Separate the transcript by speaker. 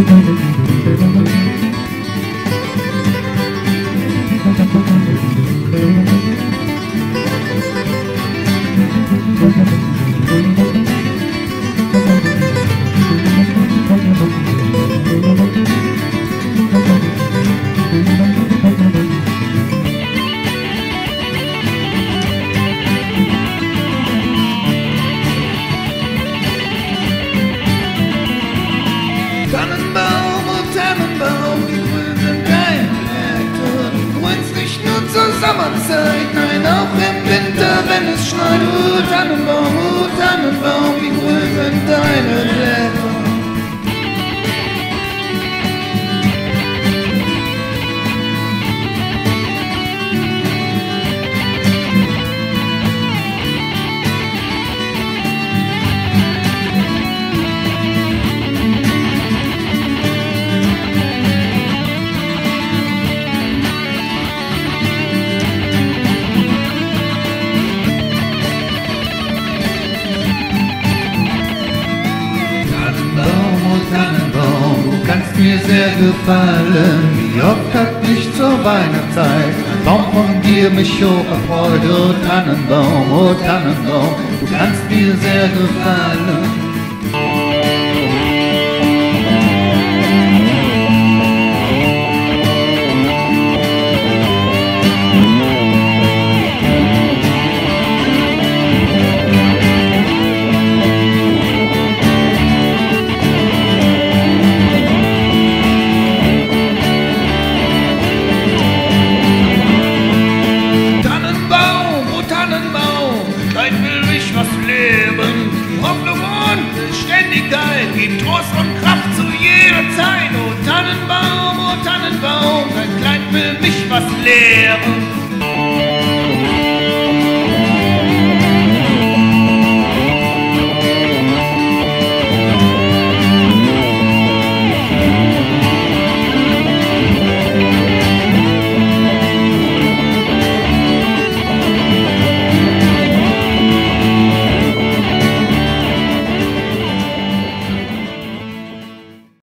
Speaker 1: Tannenbaum, oh Tannenbaum, wie grün sind deine Blätter. Du grünst nicht nur zur Sommerzeit, nein, auch im Winter, wenn es schneit. Oh Tannenbaum, wie grün sind deine Blätter. Tannenbaum, du kannst mir sehr gefallen. Wie oft hat mich zur Weihnachtszeit ein Baum von dir mich hoch erfreut. Oh Tannenbaum, du kannst mir sehr gefallen. Hoffnung und Beständigkeit gibt Trost und Kraft zu jeder Zeit. Oh Tannenbaum, dein Kleid will mich was lehren.